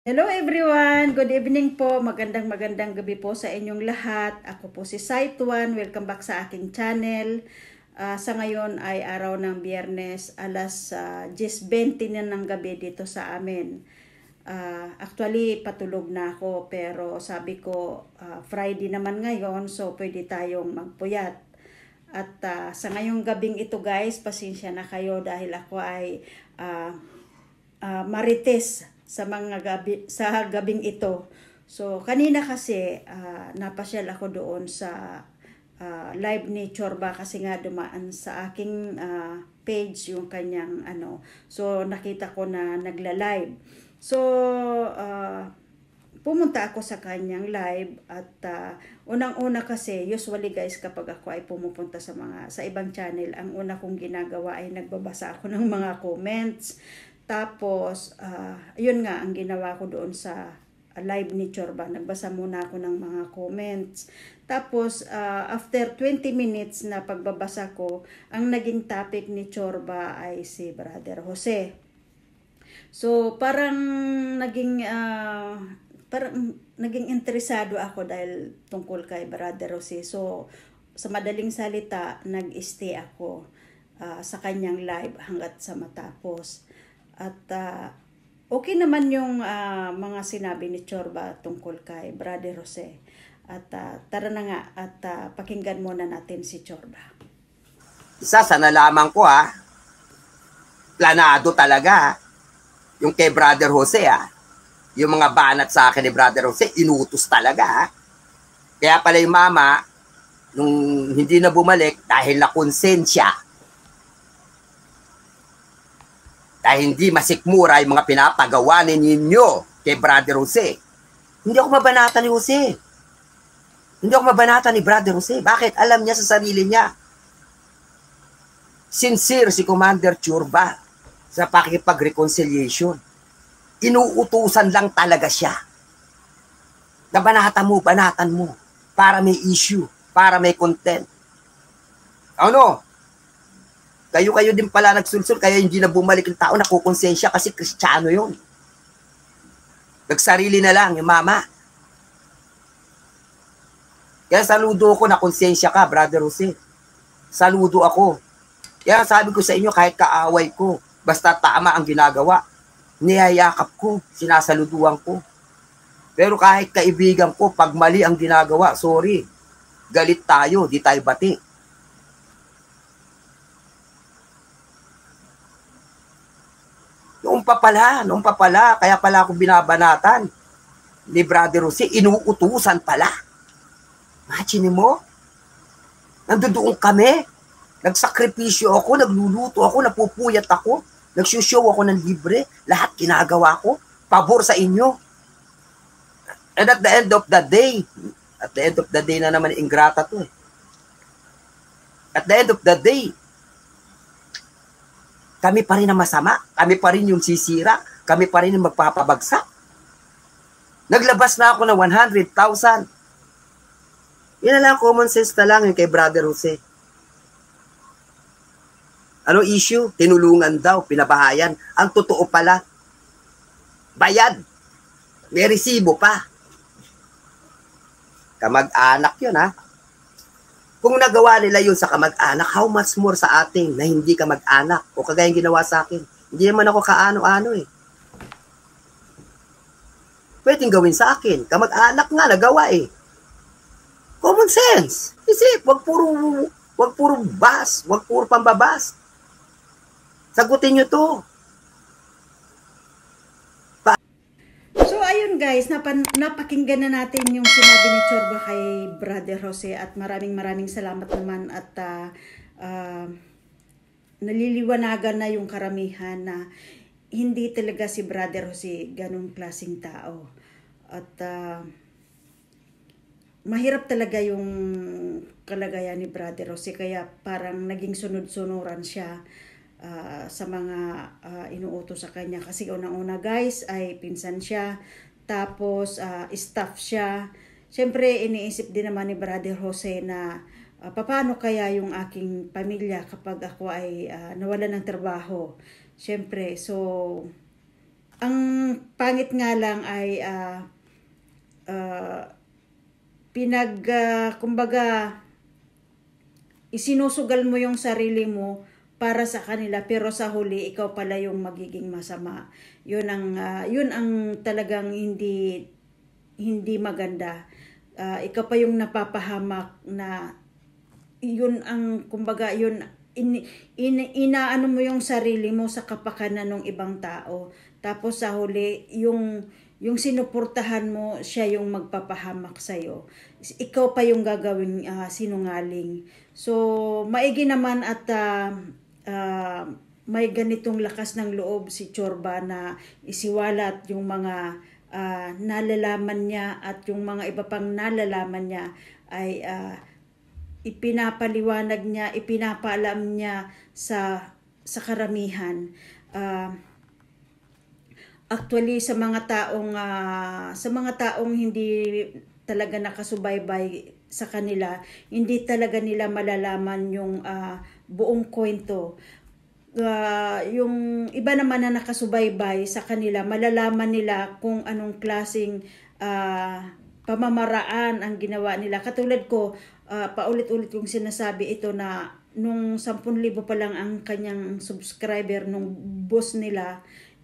Hello everyone! Good evening po. Magandang gabi po sa inyong lahat. Ako po si Saituan. Welcome back sa aking channel. Sa ngayon ay araw ng Biyernes, alas 10:20 na ng gabi dito sa amin. Actually, patulog na ako pero sabi ko Friday naman ngayon, so pwede tayong magpuyat. At sa ngayong gabing ito guys, pasensya na kayo dahil ako ay marites sa gabing ito. So kanina kasi napasyal ako doon sa live ni Chorba kasi nga dumaan sa aking page yung kanyang ano. So nakita ko na nagla-live. So pumunta ako sa kanyang live at unang-una kasi usually guys kapag ako ay pumupunta sa ibang channel, ang una kong ginagawa ay nagbabasa ako ng mga comments. Tapos, yun nga ang ginawa ko doon sa live ni Chorba. Nagbasa muna ako ng mga comments. Tapos, after 20 minutes na pagbabasa ko, ang naging topic ni Chorba ay si Brother Jose. So, parang naging interesado ako dahil tungkol kay Brother Jose. So, sa madaling salita, nag-stay ako sa kanyang live hanggat sa matapos. At okay naman yung mga sinabi ni Chorba tungkol kay Brother Jose. At tara na nga at pakinggan muna natin si Chorba. Isa sa nalaman ko planado talaga yung kay Brother Jose yung mga banat sa akin ni Brother Jose, inutos talaga Kaya pala yung mama, nung hindi na bumalik dahil na konsensya, dahil hindi masikmura yung mga pinapagawa ninyo kay Brother Jose. Hindi ako mabanatan ni Jose. Hindi ako mabanatan ni Brother Jose. Bakit? Alam niya sa sarili niya. Sincere si Commander Chorba sa pakikipag-reconciliation. Inuutusan lang talaga siya. Na banatan mo, para may issue, para may content. Ano? Kayo din pala nagsulsul, kaya hindi na bumalik yung tao, nakukonsensya kasi Kristiyano yun. Nagsarili na lang yung mama. Kaya saludo ako na konsensya ka, Brother Jose. Saludo ako. Kaya sabi ko sa inyo, kahit kaaway ko, basta tama ang ginagawa, niyayakap ko, sinasaluduan ko. Pero kahit kaibigan ko, pag mali ang ginagawa, sorry, galit tayo, di tayo bati. Noong pa pala, kaya pala ako binabanatan ni Brother Jose, inuutusan pala. Imagine mo, nandoon kami, nagsakripisyo ako, nagluluto ako, napupuyat ako, nagsushow ako ng libre, lahat ginagawa ko, pabor sa inyo. And at the end of the day na naman, ingrata to eh. At the end of the day, kami pa rin ang masama, kami pa rin yung sisira, kami pa rin yung magpapabagsak. Naglabas na ako ng 100,000. Yan na lang, common sense na lang yung kay Brother Jose. Ano issue? Tinulungan daw, pinabahayan. Ang totoo pala, bayad. May resibo pa. Kamag-anak yun Kung nagawa nila yun sa kamag-anak, how much more sa ating na hindi kamag-anak o kagayang ginawa sa akin. Hindi naman ako kaano-ano eh. Pwedeng gawin sa akin. Kamag-anak nga, nagawa eh. Common sense. Isip, wag puro bas, wag puro pambabas. Sagutin nyo to. So ayun guys, napakinggan na natin yung sinabi ni Chorba kay Brother Jose at maraming salamat naman at naliliwanagan na yung karamihan na hindi talaga si Brother Jose ganung klaseng tao. At mahirap talaga yung kalagayan ni Brother Jose kaya parang naging sunod-sunuran siya sa mga inuutos sa kanya kasi unang-una guys ay pinsan siya, tapos staff siya. Siyempre iniisip din naman ni Brother Jose na paano kaya yung aking pamilya kapag ako ay nawalan ng trabaho. Siyempre, so ang pangit nga lang ay kumbaga, isinusugal mo yung sarili mo para sa kanila, pero sa huli ikaw pala yung magiging masama. Yun ang talagang hindi maganda. Ikaw pa yung napapahamak na yun ang kumbaga yun inaano mo yung sarili mo sa kapakanan ng ibang tao. Tapos sa huli yung sinuportahan mo, siya yung magpapahamak sa'yo. Ikaw pa yung gagawing sinungaling. So, maigi naman at may ganitong lakas ng loob si Chorba na isiwalat yung mga nalalaman niya at yung mga iba pang nalalaman niya ay ipinapaliwanag niya, ipinapaalam niya sa karamihan. Actually sa mga taong hindi talaga nakasubaybay sa kanila, hindi talaga nila malalaman yung buong kwento. Yung iba naman na nakasubaybay sa kanila, malalaman nila kung anong klaseng pamamaraan ang ginawa nila. Katulad ko, paulit-ulit kong sinasabi ito na nung 10,000 pa lang ang kanyang subscriber nung boss nila,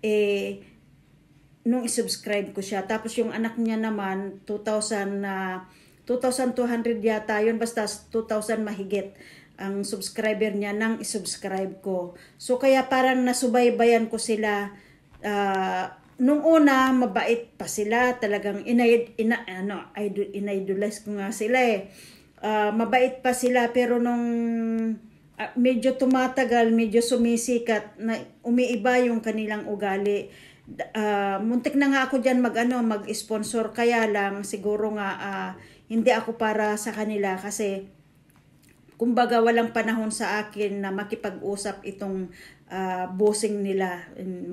nung isubscribe ko siya. Tapos yung anak niya naman, 2,200 yata yun, basta 2,000 mahigit ang subscriber niya nang isubscribe ko. So kaya parang nasubaybayan ko sila. Nung una, mabait pa sila. Talagang inidolize ko nga sila mabait pa sila, pero nung medyo tumatagal, medyo sumisikat, na umiiba yung kanilang ugali. Muntik na nga ako dyan mag-sponsor, kaya lang siguro nga hindi ako para sa kanila kasi kumbaga walang panahon sa akin na makipag-usap itong bossing nila.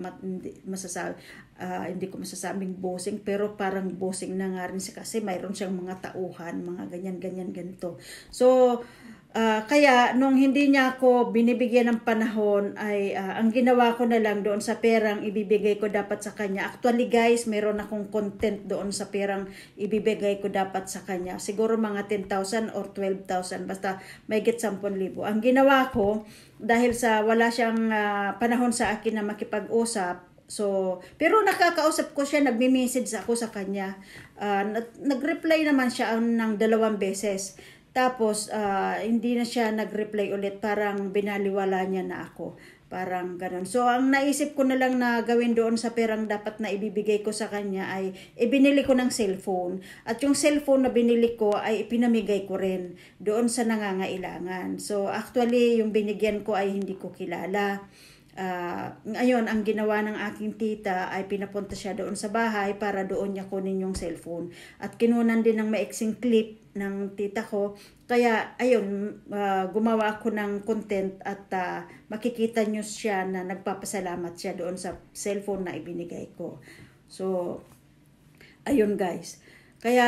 Hindi ko masasabing bossing, pero parang bossing na nga rin siya kasi mayroon siyang mga tauhan, mga ganyan ganito. So kaya nung hindi niya ako binibigyan ng panahon ay ang ginawa ko na lang doon sa perang ibibigay ko dapat sa kanya. Actually guys, meron akong content doon sa perang ibibigay ko dapat sa kanya. Siguro mga 10,000 or 12,000, basta may git 10,000. Ang ginawa ko, dahil sa wala siyang panahon sa akin na makipag-usap, pero nakakausap ko siya, nagme-message ako sa kanya. Nag-reply naman siya ng 2 beses. Tapos, hindi na siya nag-reply ulit. Parang binaliwala niya na ako. Parang ganun. So, ang naisip ko na lang na gawin doon sa perang dapat na ibibigay ko sa kanya ay ibinili ko ng cellphone. At yung cellphone na binili ko ay ipinamigay ko rin doon sa nangangailangan. So, actually, yung binigyan ko ay hindi ko kilala. Ngayon, ang ginawa ng aking tita ay pinapunta siya doon sa bahay para doon niya kunin yung cellphone. At kinunan din ng maiksing clip ng tita ko. Kaya, ayun, gumawa ako ng content at makikita nyo siya na nagpapasalamat siya doon sa cellphone na ibinigay ko. So, ayun guys. Kaya,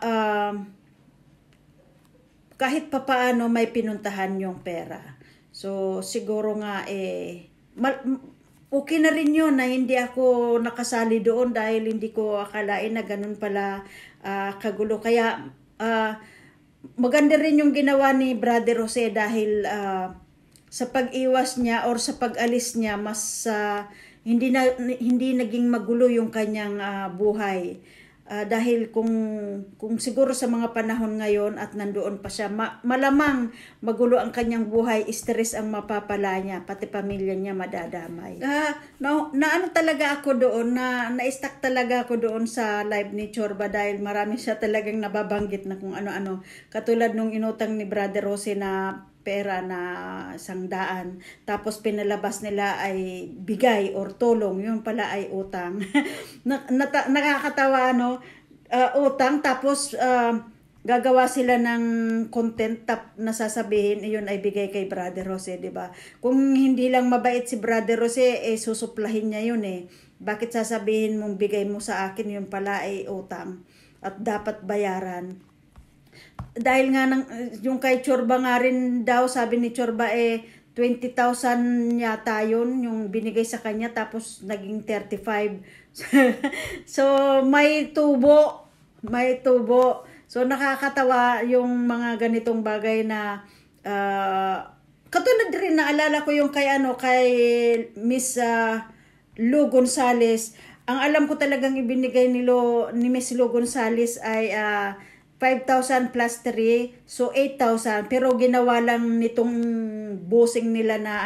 kahit papaano may pinuntahan yung pera. So, siguro nga okay na rin yun na hindi ako nakasali doon dahil hindi ko akalain na ganun pala kagulo. Kaya maganda rin yung ginawa ni Brother Jose dahil sa pag-iwas niya or sa pag-alis niya mas hindi naging magulo yung kanyang buhay. Dahil kung siguro sa mga panahon ngayon at nandoon pa siya, malamang magulo ang kanyang buhay, stress ang mapapala niya, pati pamilya niya madadamay. Ano talaga ako doon, na-stuck talaga ako doon sa live ni Chorba dahil marami siya talagang nababanggit na kung ano-ano. Katulad nung inutang ni Brother Jose na pera na 100, tapos pinalabas nila ay bigay or tulong, yun pala ay utang. Nakakatawa utang, tapos gagawa sila ng content na sasabihin yun ay bigay kay Brother Jose, di ba? Kung hindi lang mabait si Brother Jose, susuplahin niya yun Bakit sasabihin mong bigay mo sa akin, yun pala ay utang at dapat bayaran? Dahil nga yung kay Chorba nga rin daw, sabi ni Chorba 20 20,000 yata yun yung binigay sa kanya, tapos naging 35. So may tubo. So nakakatawa yung mga ganitong bagay na katulad rin, naalala ko yung kay Miss Lou Gonzales. Ang alam ko talagang ibinigay ni Miss Lou Gonzales ay 5,000 plus 3, so 8,000. Pero ginawa lang nitong bossing nila na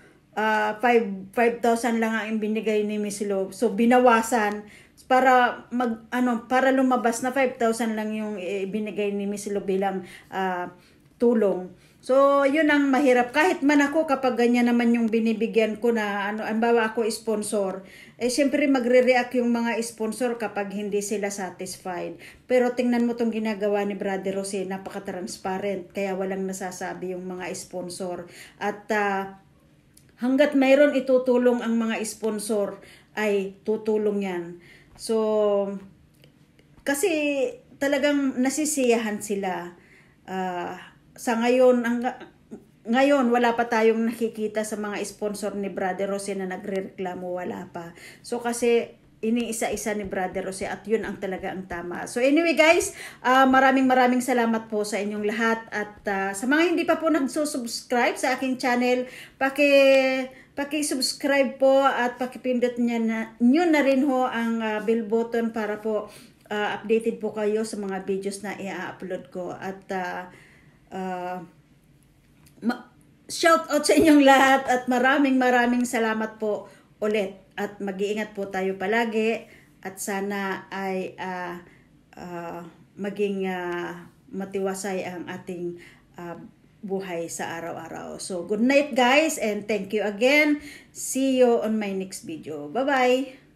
5,000 lang ang ibinigay ni Miss Lou. So binawasan para para lumabas na 5,000 lang yung ibinigay ni Miss Lou bilang tulong. So, yun ang mahirap. Kahit man ako, kapag ganyan naman yung binibigyan ko na, bawa ako sponsor, syempre magre-react yung mga sponsor kapag hindi sila satisfied. Pero tingnan mo tong ginagawa ni Brother Jose, napaka-transparent, kaya walang nasasabi yung mga sponsor. At hanggat mayroon itutulong ang mga sponsor, ay tutulong yan. So, kasi talagang nasisiyahan sila. Sa ngayon, wala pa tayong nakikita sa mga sponsor ni Brother Jose na nagrereklamo, wala pa. So kasi iniisa-isa ni Brother Jose at yun ang talaga ang tama. So anyway guys, maraming salamat po sa inyong lahat, at sa mga hindi pa po nagsusubscribe sa aking channel, paki-subscribe po at pakipindot nyo na rin ho ang bell button para po updated po kayo sa mga videos na i-upload ko. At shout out sa inyong lahat at maraming salamat po ulit, at mag-iingat po tayo palagi, at sana ay maging matiwasay ang ating buhay sa araw-araw. So good night guys, and thank you again. See you on my next video. Bye bye.